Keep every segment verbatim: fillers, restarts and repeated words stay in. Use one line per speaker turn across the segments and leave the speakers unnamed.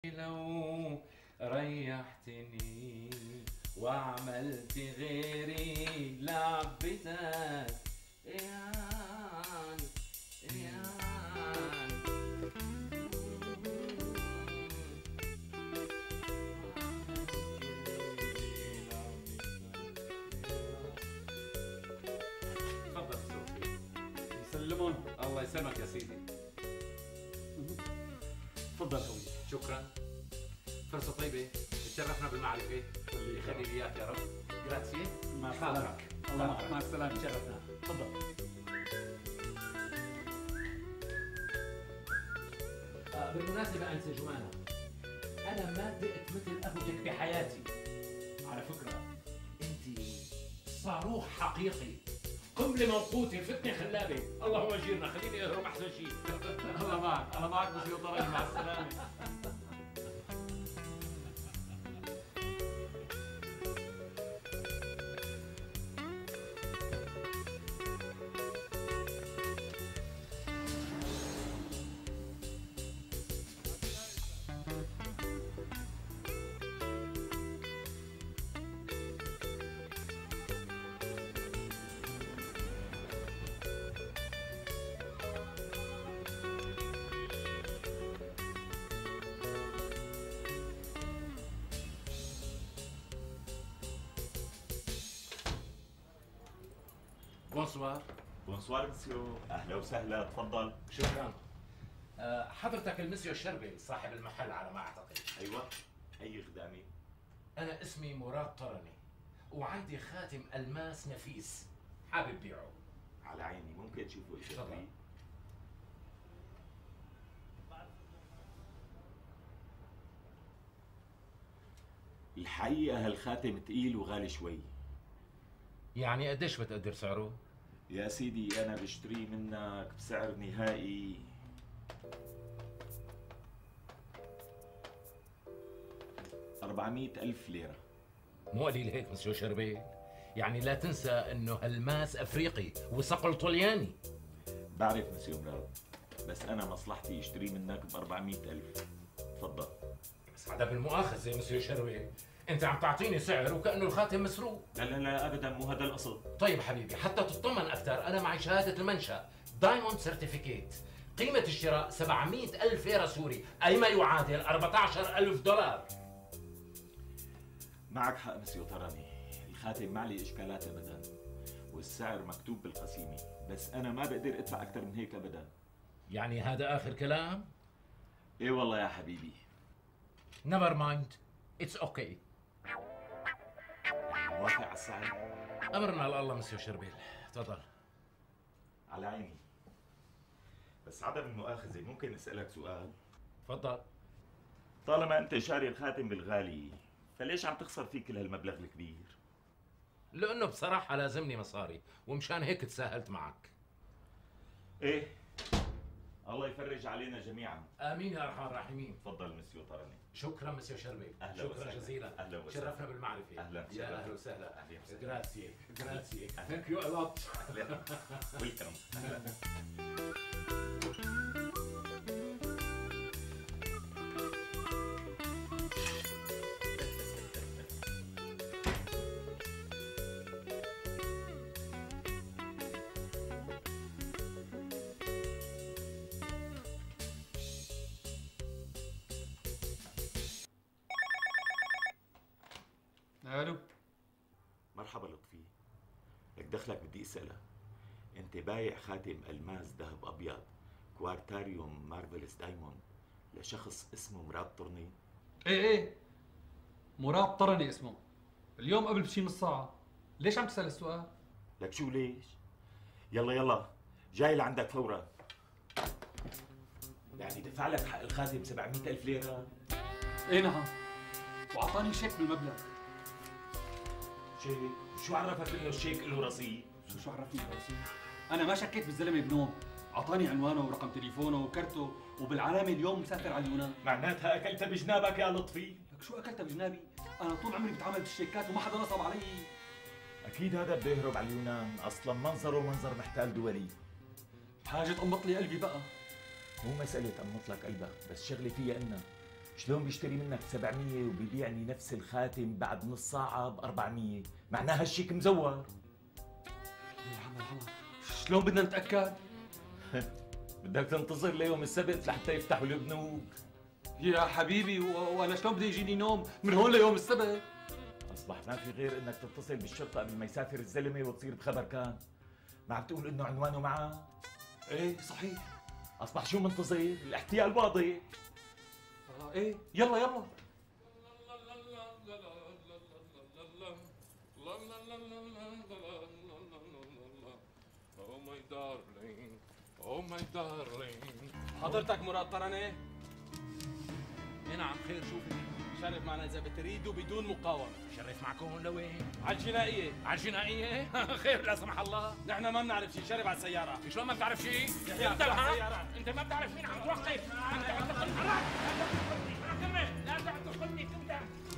لو ريحتني وعملت غيري لعبتك يعني يعني تفضل صوفي.
يسلمون.
الله يسلمك يا سيدي.
تفضل خوي.
شكرا. فرصة طيبة، تشرفنا بالمعرفة. يخلي لي اياك يا رب. جراتسي.
مع السلامة. الله معك. مع السلامة. تشرفنا. تفضل.
آه بالمناسبة أنسة جمانة، أنا ما دقت مثل أخوتك بحياتي. على فكرة أنت صاروخ حقيقي، قنبلة موقوتة، فتنة خلابة. الله هو جيرنا، خليني أهرب أحسن شيء.
الله معك. الله معك مسيو طرني. مع السلامة.
بونسوار.
بونسوار مسيو، اهلا وسهلا، تفضل.
شكرا. أه حضرتك المسيو الشربي صاحب المحل على ما أعتقد.
ايوه، اي خدامه؟
أنا اسمي مراد طرني وعندي خاتم ألماس نفيس حابب بيعه.
على عيني، ممكن تشوفوا ايش
تفضل.
الحقيقه هالخاتم تقيل وغالي شوي.
يعني قديش بتقدر سعره؟
يا سيدي انا بشتريه منك بسعر نهائي أربعمئة ألف ليرة.
مو قليل هيك مسيو شربيل، يعني لا تنسى انه هالماس افريقي وصقل طلياني.
بعرف مسيو مراد، بس انا مصلحتي اشتريه منك ب أربعمئة ألف. تفضل.
بس هذا بالمؤاخذة مسيو شربيل، انت عم تعطيني سعر وكأنه الخاتم مسروق.
لا لا لا ابدا، مو هذا القصد.
طيب حبيبي، حتى تطمن اكثر، انا معي شهادة المنشأ دايموند سيرتيفيكيت، قيمة الشراء سبعمئة ألف ليرة سوري، أي ما يعادل أربعة عشر ألف دولار.
معك حق مسيو طرني، الخاتم ما عليه اشكالات ابدا، والسعر مكتوب بالقسيمه، بس انا ما بقدر ادفع اكثر من هيك ابدا.
يعني هذا آخر كلام؟
ايه والله يا حبيبي.
نيفر مايند، اتس اوكي.
موافق على السعر؟
أمرنا على الله مسيو شربيل، تفضل.
على عيني، بس عدم المؤاخذة ممكن أسألك سؤال؟
تفضل.
طالما أنت شاري الخاتم بالغالي، فليش عم تخسر فيه كل هالمبلغ الكبير؟
لأنه بصراحة لازمني مصاري، ومشان هيك تساهلت معك.
إيه، الله يفرج علينا جميعا.
آمين يا أرحم الراحمين.
تفضل مسيو طرني.
شكرا مسيو شربي.
أهلا
شكرا
وسهلا.
جزيلا.
أهلا وسهلا.
شرفنا بالمعرفة.
أهلا
يا أهلا وسهلا.
أهلا وسهلا.
جراتسي جراتسي. ثانك يو ا لوت.
ويلكم.
الو.
مرحبا لطفي، لك دخلك بدي اسالك، انت بايع خاتم الماس ذهب ابيض كوارتاريوم مارفلس دايموند لشخص اسمه مراد طرني؟
ايه ايه، مراد طرني اسمه، اليوم قبل بشي نص ساعة. ليش عم تسأل السؤال؟
لك شو ليش؟ يلا يلا، جاي لعندك فورا. يعني دفع لك حق الخاتم سبعمئة ألف ليرة؟
ايه نعم، وعطاني شيك بالمبلغ.
شيك؟ شو عرفك انه الشيك له رصيد؟
شو شو عرفني برصيد؟ انا ما شكيت بالزلمه بنوم، عطاني عنوانه ورقم تليفونه وكرته، وبالعلامه اليوم مسافر على اليونان.
معناتها اكلتها بجنابك يا لطفي؟
لك شو اكلتها بجنابي؟ انا طول عمري بتعامل بالشيكات وما حدا نصب علي.
اكيد هذا بده يهرب على اليونان، اصلا منظره منظر محتال دولي.
حاجه تقمط لي قلبي بقى.
مو مسألة أمط لك قلبك، بس شغلي فيها إنها شلون بيشتري منك سبعمية وبيبيعني نفس الخاتم بعد نص ساعة ب أربعمية؟ معناها الشيك مزور.
شلون بدنا نتأكد؟
بدك تنتظر ليوم السبت لحتى يفتحوا البنوك.
يا حبيبي وانا شلون بده يجيني نوم من هون ليوم السبت؟
اصبح ما في غير انك تتصل بالشرطة قبل ما يسافر الزلمة وتصير بخبر كان. ما عم تقول انه عنوانه معه؟
ايه صحيح.
اصبح شو منتظر؟ الاحتيال واضح.
آه ايه يلا يلا.
Oh my darling.
حضرتك مراد طرنة؟
اي نعم خير شوفي.
شرف معنا إذا بتريد وبدون مقاومة.
شرف معكم لوين؟
على الجنائية.
على الجنائية؟ خير لا سمح الله.
نحن ما بنعرف شيء، شرف على السيارة.
شلون ما بتعرف شيء؟
يحيى
انت
افتح
ها؟
السيارة.
انت ما بتعرف مين عم توقف. انت عم تدخل حراك. لا تدخلني انت.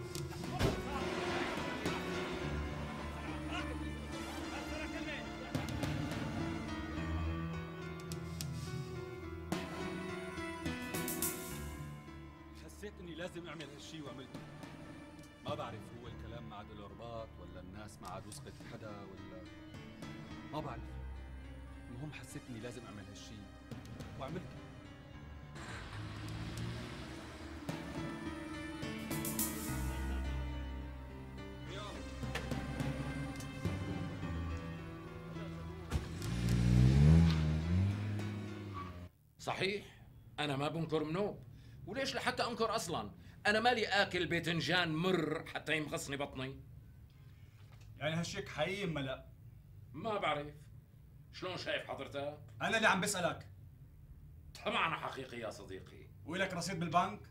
حسيت اني لازم اعمل هالشيء وعملته. ما بعرف هو الكلام ما عاد له رباط ولا الناس ما عاد وثقت حدا ولا ما بعرف. المهم حسيت اني لازم اعمل هالشيء وعملته.
صحيح انا ما بنكر منوب، وليش لحتى انكر اصلا؟ انا مالي اكل باذنجان مر حتى يمغصني بطني.
يعني هالشيك حقيقي ولا لا؟
ما بعرف. شلون شايف حضرتك؟
انا اللي عم بسألك.
طبعا حقيقي يا صديقي.
ولك رصيد بالبنك؟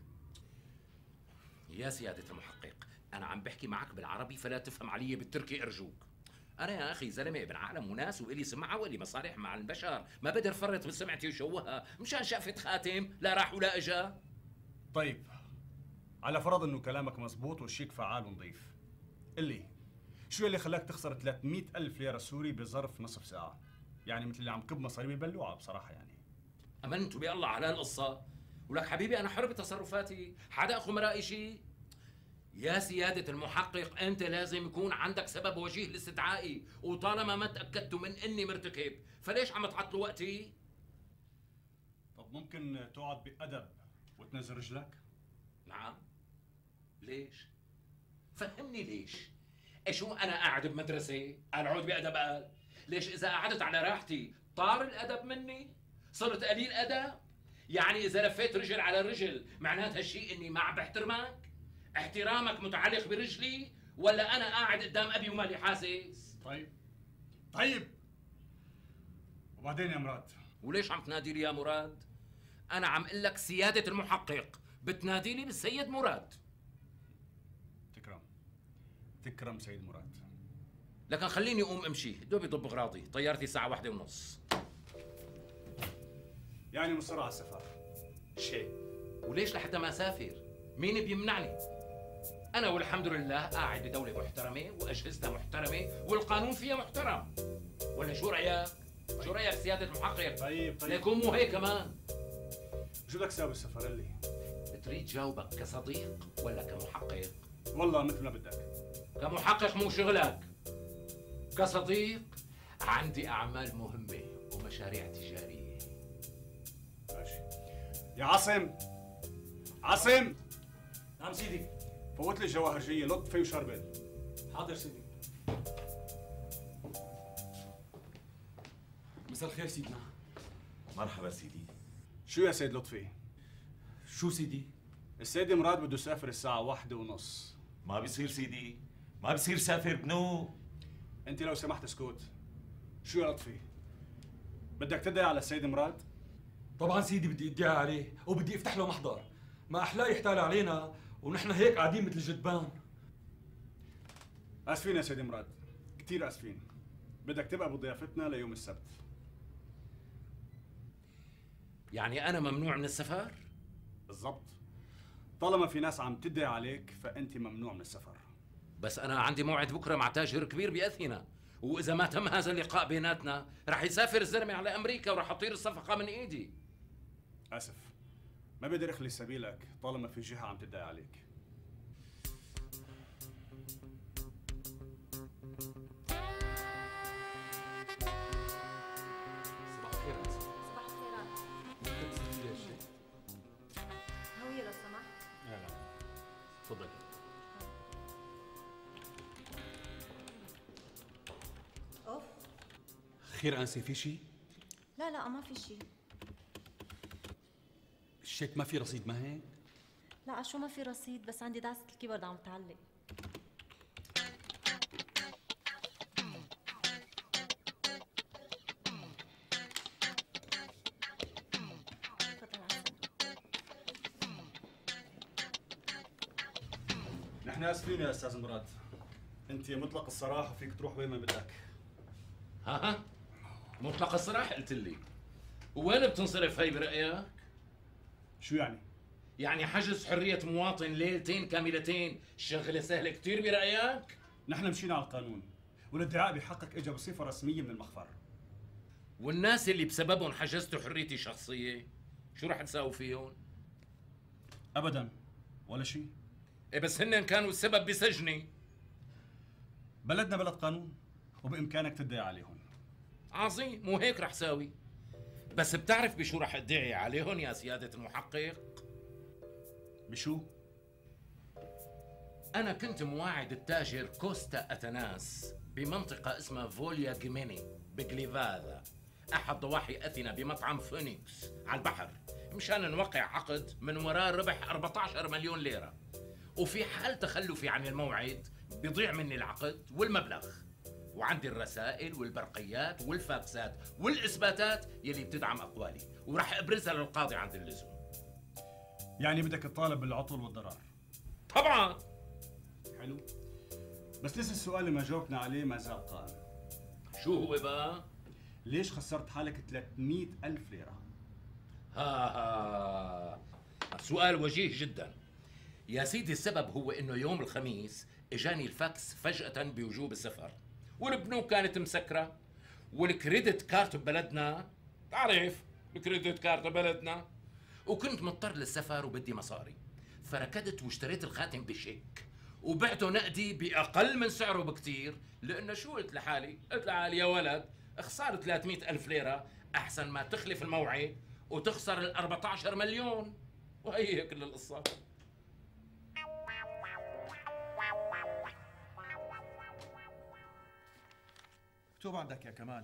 يا سيادة المحقق، أنا عم بحكي معك بالعربي فلا تفهم علي بالتركي أرجوك. أنا يا أخي زلمة ابن عالم وناس وإلي سمعة وإلي مصالح مع البشر، ما بقدر فرط من سمعتي وشوهها مشان شقفة خاتم لا راح ولا إجا.
طيب على فرض انه كلامك مزبوط والشيك فعال ونظيف، قل لي شو اللي خلاك تخسر ثلاثمية ألف ليرة سوري بظرف نصف ساعة؟ يعني مثل اللي عم كب مصاري بالبلوعة بصراحة. يعني
أمنت بالله على هالقصة، ولك حبيبي أنا حر بتصرفاتي، حدا أخو مرائي شيء؟ يا سيادة المحقق أنت لازم يكون عندك سبب وجيه لاستدعائي، وطالما ما تأكدتوا من إني مرتكب فليش عم تعطلوا وقتي؟
طب ممكن تقعد بأدب وتنزل رجلك؟
نعم. ليش؟ فهمني ليش؟ شو أنا قاعد بمدرسة؟ أقعد بأدب قال؟ ليش إذا قعدت على راحتي طار الأدب مني؟ صرت قليل أدب؟ يعني إذا لفيت رجل على رجل معناتها الشيء إني ما عم بحترمك؟ احترامك متعلق برجلي ولا أنا قاعد قدام أبي ومالي حاسس؟
طيب طيب وبعدين يا مراد؟
وليش عم تنادي لي يا مراد؟ أنا عم قل لك سيادة المحقق، بتنادي لي بالسيد مراد.
تكرم تكرم سيد مراد.
لكن خليني أقوم أمشي، دوبي ضب أغراضي، طيارتي الساعة واحدة ونص.
يعني مصر على السفر؟
شيء وليش لحتى ما أسافر؟ مين بيمنعني؟ أنا والحمد لله قاعد بدولة محترمة وأجهزتها محترمة والقانون فيها محترم. ولا شو رأيك؟ شو رأيك سيادة المحقق؟
طيب طيب
ليكون مو هيك كمان.
شو بدك تساوي السفر؟ قل لي.
بتريد جاوبك كصديق ولا كمحقق؟
والله مثل ما بدك.
كمحقق مو شغلك. كصديق عندي أعمال مهمة ومشاريع تجارية.
ماشي. يا عاصم عاصم.
نعم سيدي.
فوت لي الجواهرجية لطفي وشربل.
حاضر سيدي. مساء الخير سيدنا.
مرحبا سيدي.
شو يا سيد لطفي؟
شو سيدي؟
السيد مراد بده يسافر الساعة واحدة ونص.
ما بيصير سيدي، ما بيصير سافر بنو.
انت لو سمحت اسكت. شو يا لطفي؟ بدك تدعي على السيد مراد؟
طبعا سيدي بدي ادعي عليه وبدي افتح له محضر، ما احلاه يحتال علينا ونحن هيك قاعدين مثل الجدبان.
اسفين يا سيدي مراد، كثير اسفين. بدك تبقى بضيافتنا ليوم السبت.
يعني أنا ممنوع من السفر؟
بالضبط. طالما في ناس عم تدعي عليك فأنت ممنوع من السفر.
بس أنا عندي موعد بكرة مع تاجر كبير بأثينا، وإذا ما تم هذا اللقاء بيناتنا رح يسافر الزلمة على أمريكا ورح تطير الصفقة من إيدي.
آسف، ما بقدر اخلي سبيلك طالما في جهة عم تدعي عليك.
صباح الخير أنسة.
صباح الخيرات.
ممكن تسوي لي هالشيء؟
هوية لو سمحت.
لا لا تفضلي.
اوف.
خير أنسة، في شيء؟
لا لا ما في شيء.
الشيك ما في رصيد ما هيك؟
لا شو ما في رصيد، بس عندي دعسة الكيبورد عم تعلق. تفضل عسل.
نحن اسفين يا استاذ مراد، انت مطلق الصراحة فيك تروح وين ما بدك.
ها ها مطلق الصراحة قلت لي، وين بتنصرف هي برأيك؟
شو يعني؟
يعني حجز حرية مواطن ليلتين كاملتين شغلة سهلة كتير برأيك؟
نحن مشينا على القانون، والادعاء بحقك اجى بصفة رسمية من المخفر.
والناس اللي بسببهم حجزتوا حريتي الشخصية شو رح تساووا فيهم؟
ابدا ولا شيء.
إيه بس هن كانوا السبب بسجني.
بلدنا بلد قانون، وبامكانك تدعي عليهم.
عظيم، مو هيك رح ساوي. بس بتعرف بشو رح ادعي عليهم يا سيادة المحقق؟
بشو؟
أنا كنت مواعد التاجر كوستا أتناس بمنطقة اسمها فوليا جيميني بجليفاذا، أحد ضواحي أثينا، بمطعم فينيكس على البحر، مشان نوقع عقد من وراء ربح أربعة عشر مليون ليرة. وفي حال تخلفي عن الموعد بيضيع مني العقد والمبلغ، وعندي الرسائل والبرقيات والفاكسات والإثباتات يلي بتدعم أقوالي، ورح أبرزها للقاضي عند اللزوم.
يعني بدك تطالب بالعطل والضرر.
طبعاً.
حلو، بس لسه السؤال اللي ما جاوبنا عليه ما زال قائم.
شو هو بقى؟
ليش خسرت حالك ثلاثمئة ألف ليرة؟
ها ها سؤال وجيه جدا يا سيدي. السبب هو انه يوم الخميس اجاني الفاكس فجأة بوجوب السفر، والبنوك كانت مسكرة، والكريدت كارت ببلدنا تعرف الكريدت كارت ببلدنا، وكنت مضطر للسفر وبدي مصاري، فركضت واشتريت الخاتم بشيك وبعته نقدي بأقل من سعره بكتير، لأنه شو قلت لحالي؟ قلت لحالي يا ولد اخسار ثلاثمئة ألف ليرة أحسن ما تخلف الموعد وتخسر ال أربعة عشر مليون، وهي كل القصة.
مكتوب عندك يا كمال.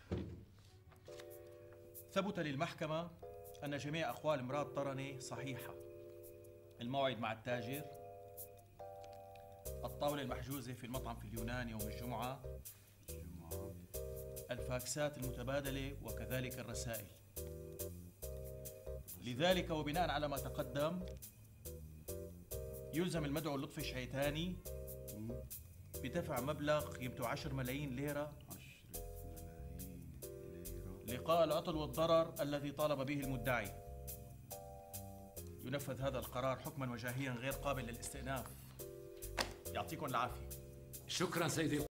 ثبت للمحكمة أن جميع أقوال مراد طرني صحيحة. الموعد مع التاجر، الطاولة المحجوزة في المطعم في اليونان يوم الجمعة، الفاكسات المتبادلة وكذلك الرسائل. لذلك وبناء على ما تقدم يلزم المدعو اللطفي الشيطاني بدفع مبلغ قيمته عشر ملايين ليرة لقاء العطل والضرر الذي طالب به المدعي. ينفذ هذا القرار حكما وجاهيا غير قابل للاستئناف. يعطيكم العافية.
شكرا سيدي.